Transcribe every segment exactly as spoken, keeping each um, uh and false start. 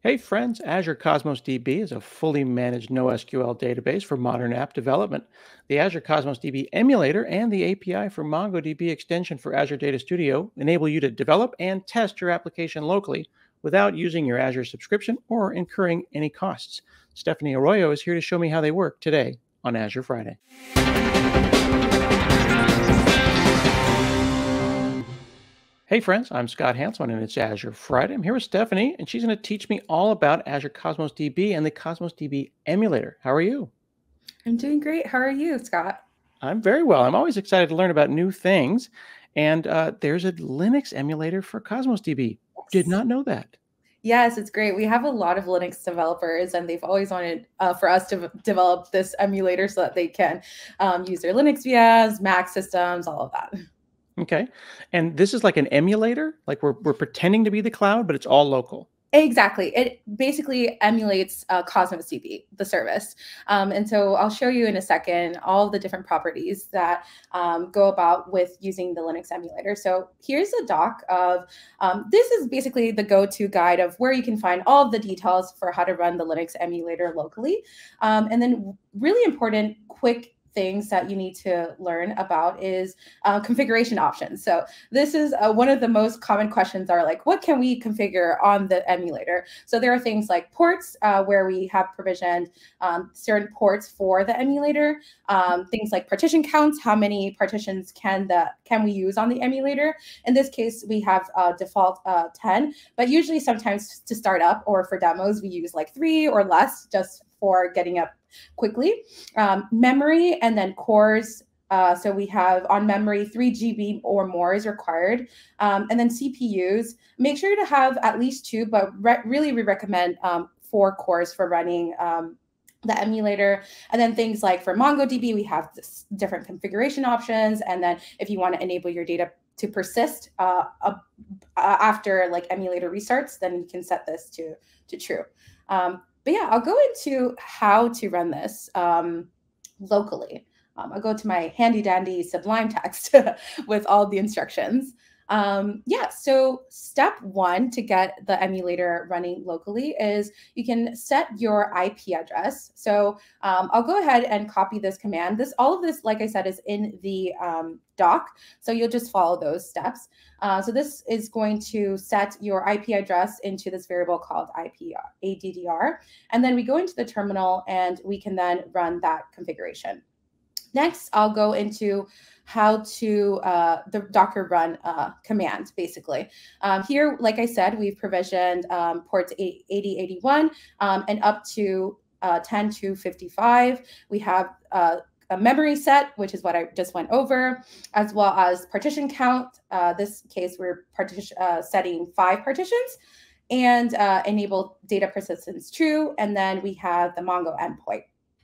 Hey friends, Azure Cosmos D B is a fully managed NoSQL database for modern app development. The Azure Cosmos D B emulator and the A P I for MongoDB extension for Azure Data Studio enable you to develop and test your application locally without using your Azure subscription or incurring any costs. Stephanie Arroyo is here to show me how they work today on Azure Friday. Hey friends, I'm Scott Hanselman and it's Azure Friday. I'm here with Stephanie and she's going to teach me all about Azure Cosmos D B and the Cosmos D B emulator. How are you? I'm doing great. How are you, Scott? I'm very well. I'm always excited to learn about new things. And uh, there's a Linux emulator for Cosmos D B. Did Yes. not know that. Yes, it's great. We have a lot of Linux developers, and they've always wanted uh, for us to develop this emulator so that they can um, use their Linux V Ms, Mac systems, all of that. Okay. And this is like an emulator? Like we're, we're pretending to be the cloud, but it's all local. Exactly. It basically emulates uh, Cosmos D B, the service. Um, and so I'll show you in a second all the different properties that um, go about with using the Linux emulator. So here's a doc of, um, this is basically the go-to guide of where you can find all of the details for how to run the Linux emulator locally. Um, and then really important, quick things that you need to learn about is uh, configuration options. So this is uh, one of the most common questions are like, what can we configure on the emulator? So there are things like ports uh, where we have provisioned um, certain ports for the emulator, um, things like partition counts, how many partitions can the can we use on the emulator? In this case, we have uh, default uh, ten, but usually sometimes to start up or for demos, we use like three or less just for getting up quickly. Um, memory and then cores. Uh, so we have on memory, three G B or more is required. Um, and then C P Us, make sure to have at least two, but re really we recommend um, four cores for running um, the emulator. And then things like for MongoDB, we have different configuration options. And then if you want to enable your data to persist uh, uh, after like emulator restarts, then you can set this to, to true. Um, But yeah, I'll go into how to run this um, locally. Um, I'll go to my handy dandy Sublime text with all the instructions. Um, yeah, so step one to get the emulator running locally is you can set your I P address. So um, I'll go ahead and copy this command. This, all of this, like I said, is in the um, doc. So you'll just follow those steps. Uh, so this is going to set your I P address into this variable called I P addr. And then we go into the terminal and we can then run that configuration. Next, I'll go into how to uh, the Docker run uh, command, basically. Um, here, like I said, we've provisioned um, ports eighty eighty-one um, and up to uh, ten to fifty-five. We have uh, a memory set, which is what I just went over, as well as partition count. Uh, this case, we're partition, uh, setting five partitions and uh, enable data persistence true. And then we have the Mongo endpoint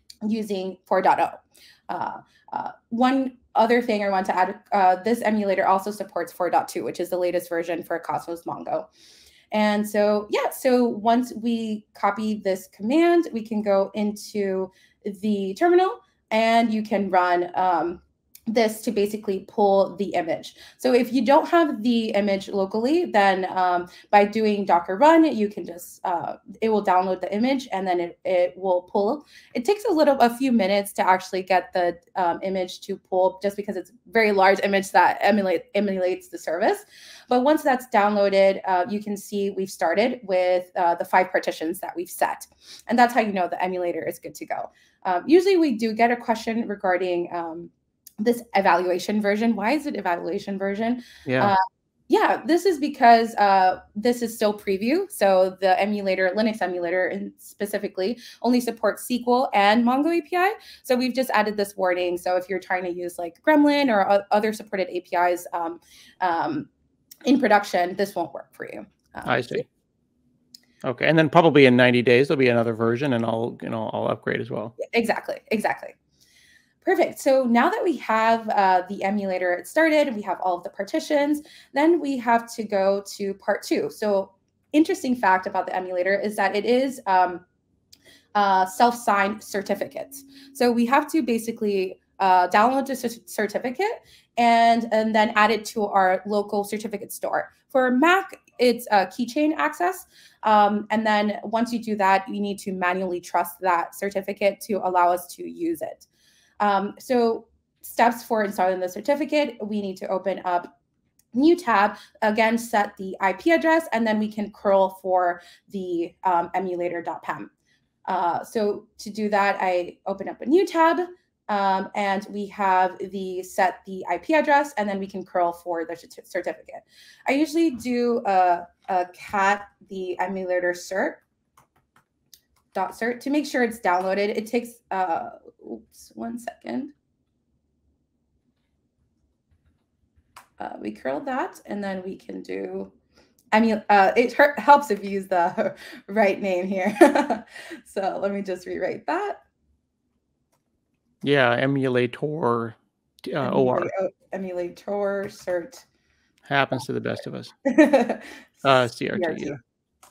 using four point oh. Uh, uh, one other thing I want to add, uh, this emulator also supports four point two, which is the latest version for Cosmos Mongo. And so, yeah, so once we copy this command, we can go into the terminal and you can run um, this to basically pull the image. So if you don't have the image locally, then um, by doing Docker run, you can just, uh, it will download the image and then it, it will pull. It takes a little, a few minutes to actually get the um, image to pull just because it's a very large image that emulate, emulates the service. But once that's downloaded, uh, you can see we've started with uh, the five partitions that we've set. And that's how you know the emulator is good to go. Um, usually we do get a question regarding um, this evaluation version. Why is it evaluation version? Yeah. Uh, yeah, this is because uh, this is still preview. So the emulator, Linux emulator and specifically, only supports S Q L and Mongo A P I. So we've just added this warning. So if you're trying to use like Gremlin or other supported A P Is um, um, in production, this won't work for you. Um, I see. Okay. And then probably in ninety days, there'll be another version and I'll, you know, I'll upgrade as well. Exactly. Exactly. Perfect. So now that we have uh, the emulator started, we have all of the partitions, then we have to go to part two. So interesting fact about the emulator is that it is um, uh, self-signed certificates. So we have to basically uh, download the certificate and, and then add it to our local certificate store. For Mac, it's a keychain access. Um, and then once you do that, you need to manually trust that certificate to allow us to use it. Um, so steps for installing the certificate, we need to open up new tab, again, set the I P address, and then we can curl for the um, emulator.pem. Uh, so to do that, I open up a new tab, um, and we have the set the I P address, and then we can curl for the certificate. I usually do a, a cat the emulator cert dot cert to make sure it's downloaded. It takes uh, oops, one second. Uh, we curl that, and then we can do, I mean, uh, it helps if you use the right name here. So let me just rewrite that. Yeah, emulator, uh, O R. Emulator cert. Happens to the best of us. uh, C R T, yeah.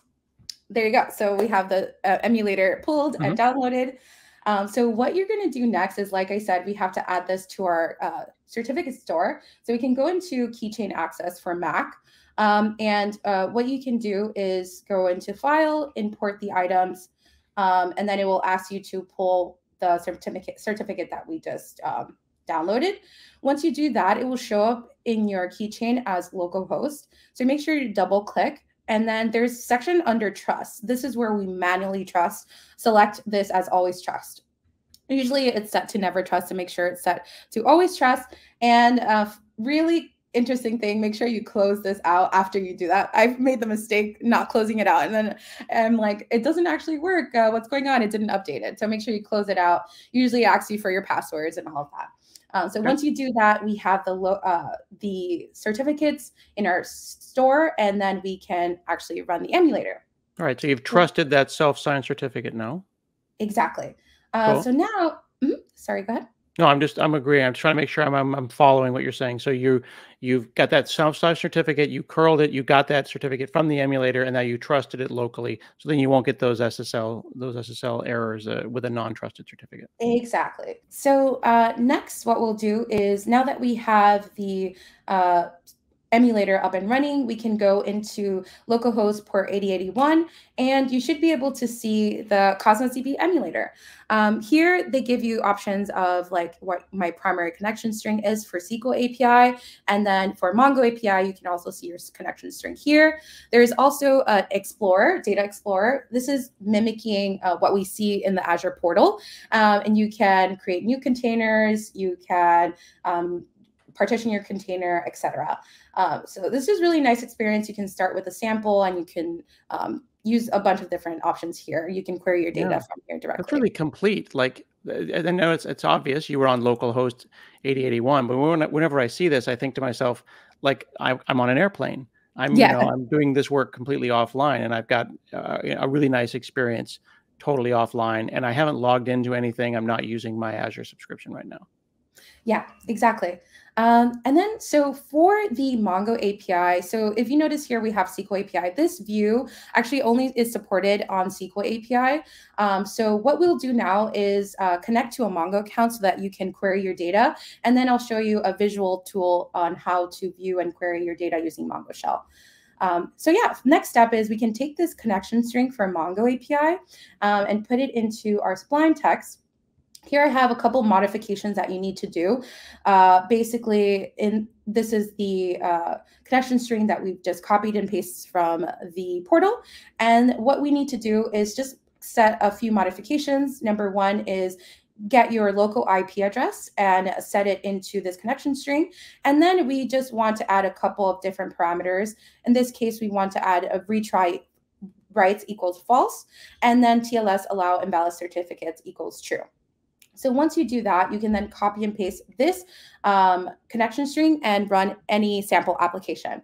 There you go. So we have the uh, emulator pulled mm-hmm. and downloaded. Um, so what you're going to do next is, like I said, we have to add this to our uh, certificate store. So we can go into Keychain Access for Mac. Um, and uh, what you can do is go into File, import the items, um, and then it will ask you to pull the certificate, certificate that we just um, downloaded. Once you do that, it will show up in your keychain as localhost. So make sure you double click. And then there's a section under trust. This is where we manually trust. Select this as always trust. Usually it's set to never trust, to make sure it's set to always trust. And uh, really interesting thing, make sure you close this out after you do that. I've made the mistake not closing it out. And then I'm like, it doesn't actually work. Uh, what's going on? It didn't update it. So make sure you close it out. Usually it asks you for your passwords and all of that. Um, so okay. Once you do that, we have the uh, the certificates in our store, and then we can actually run the emulator. All right. So you've trusted that self-signed certificate now. Exactly. Uh, cool. So now, mm-hmm, sorry, go ahead. No, I'm just, I'm agreeing. I'm trying to make sure I'm, I'm, I'm following what you're saying. So you, you've got that self-signed certificate, you curled it, you got that certificate from the emulator, and now you trusted it locally. So then you won't get those S S L, those S S L errors uh, with a non-trusted certificate. Exactly. So uh, next, what we'll do is, now that we have the uh, emulator up and running, we can go into localhost port eighty eighty-one, and you should be able to see the Cosmos D B emulator. Um, here, they give you options of like what my primary connection string is for S Q L A P I, and then for Mongo A P I, you can also see your connection string here. There's also an Explorer, Data Explorer. This is mimicking uh, what we see in the Azure portal, um, and you can create new containers, you can um, partition your container, et cetera. Um, so this is really nice experience. You can start with a sample, and you can um, use a bunch of different options here. You can query your data yeah. from here directly. It's really complete. Like, I know it's it's obvious you were on localhost eighty eighty-one, but whenever I see this, I think to myself, like, I, I'm on an airplane. I'm yeah. you know I'm doing this work completely offline, and I've got uh, a really nice experience totally offline, and I haven't logged into anything. I'm not using my Azure subscription right now. Yeah, exactly. Um, and then, so for the Mongo A P I, so if you notice here, we have S Q L A P I. This view actually only is supported on S Q L A P I. Um, so what we'll do now is uh, connect to a Mongo account so that you can query your data. And then I'll show you a visual tool on how to view and query your data using Mongo Shell. Um, so yeah, next step is we can take this connection string from Mongo A P I um, and put it into our Sublime Text. Here I have a couple modifications that you need to do. Uh, basically, in this is the uh, connection string that we've just copied and pasted from the portal. And what we need to do is just set a few modifications. Number one is get your local I P address and set it into this connection string. And then we just want to add a couple of different parameters. In this case, we want to add a retry writes equals false, and then T L S allow invalid certificates equals true. So once you do that, you can then copy and paste this um, connection string and run any sample application.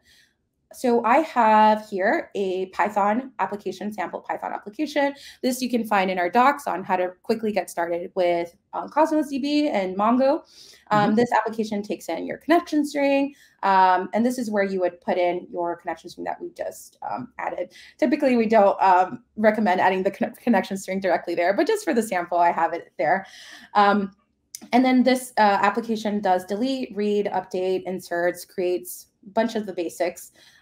So I have here a Python application, sample Python application. This you can find in our docs on how to quickly get started with um, Cosmos D B and Mongo. Um, mm-hmm. This application takes in your connection string, um, and this is where you would put in your connection string that we just um, added. Typically, we don't um, recommend adding the con connection string directly there, but just for the sample, I have it there. Um, and then this uh, application does delete, read, update, inserts, creates bunch of the basics.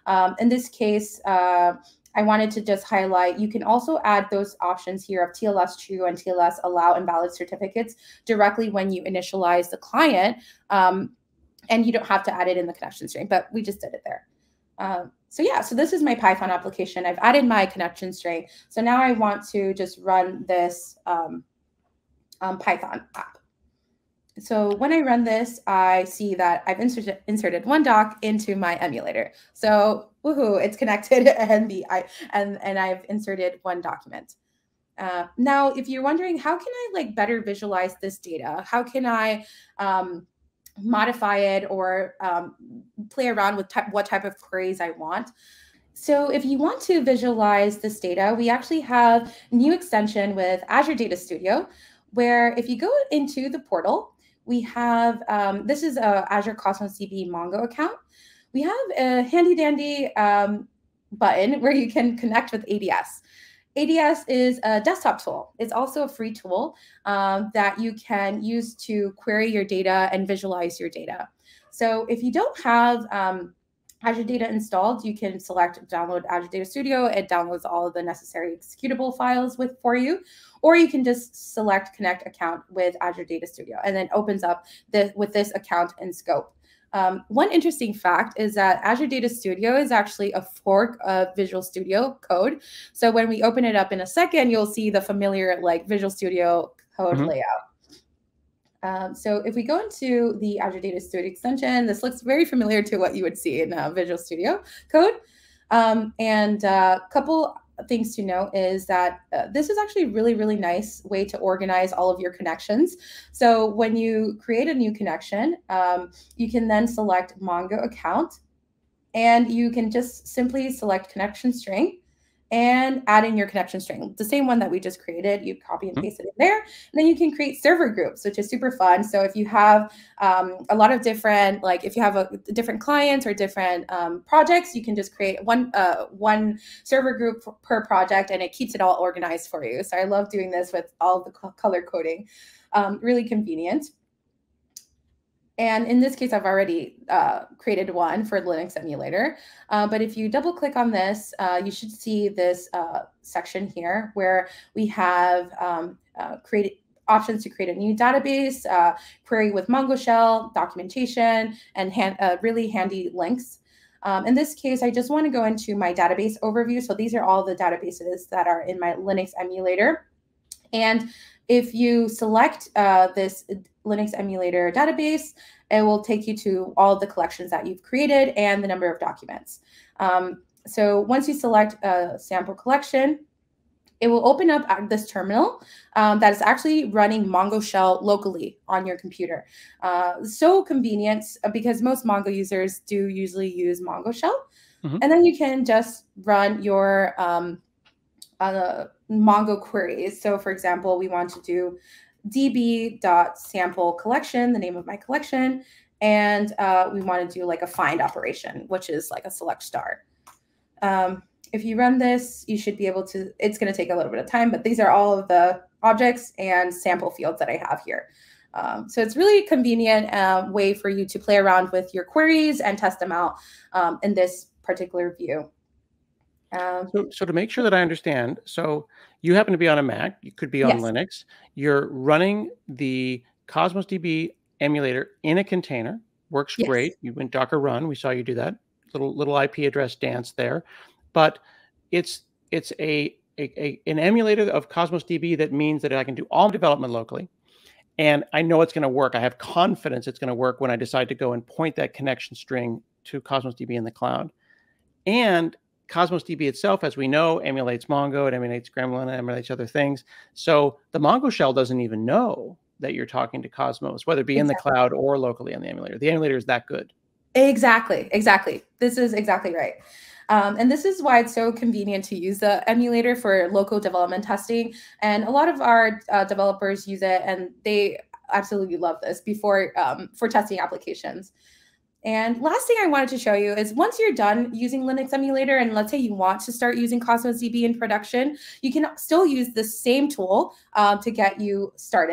Um, in this case, uh, I wanted to just highlight, you can also add those options here of T L S true and T L S allow invalid certificates directly when you initialize the client. Um, and you don't have to add it in the connection string, but we just did it there. Um, so yeah, so this is my Python application. I've added my connection string. So now I want to just run this um, um, Python app. So when I run this, I see that I've inserted, inserted one doc into my emulator. So woohoo, it's connected and the I and and I've inserted one document. Uh, now, if you're wondering, how can I like better visualize this data? How can I um, modify it or um, play around with type, what type of queries I want? So if you want to visualize this data, we actually have a new extension with Azure Data Studio, where if you go into the portal, we have, um, this is a Azure Cosmos D B Mongo account. We have a handy dandy um, button where you can connect with A D S. A D S is a desktop tool. It's also a free tool um, that you can use to query your data and visualize your data. So if you don't have um, Azure Data installed, you can select download Azure Data Studio. It downloads all of the necessary executable files with for you, or you can just select connect account with Azure Data Studio and then opens up this, with this account and scope. Um, one interesting fact is that Azure Data Studio is actually a fork of Visual Studio Code. So when we open it up in a second, you'll see the familiar like Visual Studio Code mm-hmm. layout. Um, so if we go into the Azure Data Studio extension, this looks very familiar to what you would see in uh, Visual Studio Code. Um, and a uh, couple things to know is that uh, this is actually a really, really nice way to organize all of your connections. So when you create a new connection, um, you can then select Mongo account, and you can just simply select connection string and add in your connection string, the same one that we just created. You copy and paste it in there, and then you can create server groups, which is super fun. So if you have um, a lot of different, like if you have a different clients or different um, projects, you can just create one uh, one server group per project, and it keeps it all organized for you. So I love doing this with all the color coding, um, really convenient. And in this case, I've already uh, created one for Linux emulator. Uh, but if you double click on this, uh, you should see this uh, section here where we have um, uh, created options to create a new database, uh, query with Mongo shell, documentation, and hand, uh, really handy links. Um, in this case, I just want to go into my database overview. So these are all the databases that are in my Linux emulator. And if you select uh, this Linux emulator database, it will take you to all the collections that you've created and the number of documents. Um, so once you select a sample collection, it will open up this terminal um, that is actually running Mongo shell locally on your computer. Uh, so convenient because most Mongo users do usually use Mongo shell. Mm-hmm. And then you can just run your um, uh, Mongo queries. So for example, we want to do db.sample collection, the name of my collection, and uh, we want to do like a find operation, which is like a select star. Um, if you run this, you should be able to, it's going to take a little bit of time, but these are all of the objects and sample fields that I have here. Um, so it's really a convenient uh, way for you to play around with your queries and test them out um, in this particular view. Um, so, so to make sure that I understand, so you happen to be on a Mac, you could be on yes. Linux, you're running the Cosmos D B emulator in a container, works yes. great. You went Docker run, we saw you do that, little little I P address dance there, but it's it's a, a, a an emulator of Cosmos D B that means that I can do all development locally, and I know it's going to work. I have confidence it's going to work when I decide to go and point that connection string to Cosmos D B in the cloud, and Cosmos D B itself, as we know, emulates Mongo, it emulates Gremlin, it emulates other things. So the Mongo shell doesn't even know that you're talking to Cosmos, whether it be exactly. in the cloud or locally on the emulator. The emulator is that good. Exactly, exactly. This is exactly right. Um, and this is why it's so convenient to use the emulator for local development testing. And a lot of our uh, developers use it, and they absolutely love this before um, for testing applications. And last thing I wanted to show you is once you're done using Linux emulator, and let's say you want to start using Cosmos D B in production, you can still use the same tool um, to get you started.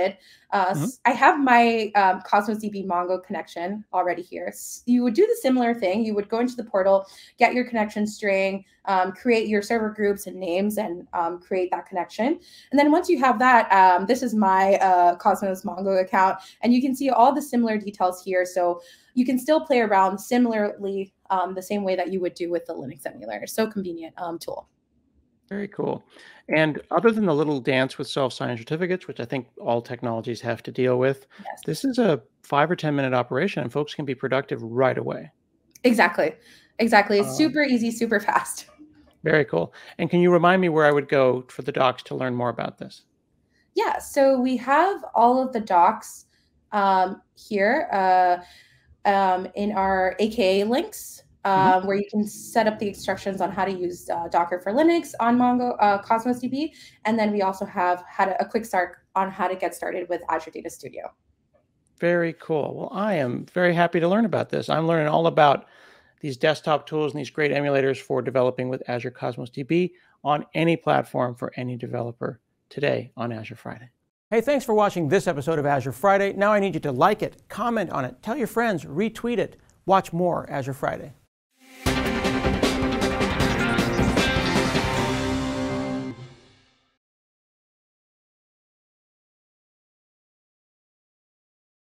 Uh, Mm-hmm. I have my um, Cosmos D B Mongo connection already here. You would do the similar thing. You would go into the portal, get your connection string, um, create your server groups and names, and um, create that connection. And then once you have that, um, this is my uh, Cosmos Mongo account, and you can see all the similar details here. So you can still play around similarly um, the same way that you would do with the Linux emulator. So convenient um, tool. Very cool. And other than the little dance with self-signed certificates, which I think all technologies have to deal with, Yes. this is a five or ten minute operation, and folks can be productive right away. Exactly. Exactly. It's Um, super easy, super fast. Very cool. And can you remind me where I would go for the docs to learn more about this? Yeah. So we have all of the docs um, here uh, um, in our A K A links. Um, mm-hmm. Where you can set up the instructions on how to use uh, Docker for Linux on Mongo uh, Cosmos D B, and then we also have had a, a quick start on how to get started with Azure Data Studio. Very cool. Well, I am very happy to learn about this. I'm learning all about these desktop tools and these great emulators for developing with Azure Cosmos D B on any platform for any developer today on Azure Friday. Hey, thanks for watching this episode of Azure Friday. Now I need you to like it, comment on it, tell your friends, retweet it, watch more Azure Friday.